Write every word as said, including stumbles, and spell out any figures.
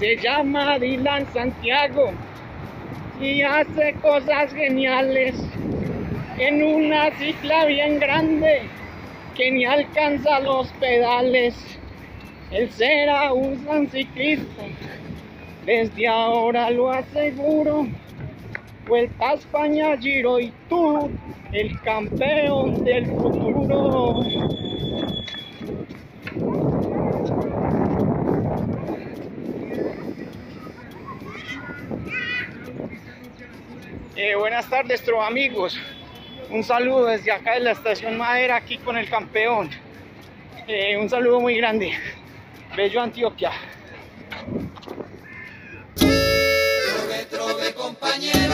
Se llama Dylan Santiago y hace cosas geniales en una cicla bien grande que ni alcanza los pedales. Él será un gran ciclista, desde ahora lo aseguro. Vuelta a España, Giro y Tour, el campeón del futuro. Eh, buenas tardes, tro amigos. Un saludo desde acá de la estación Madera, aquí con el campeón. Eh, un saludo muy grande. Bello Antioquia. Trove, trove, compañero.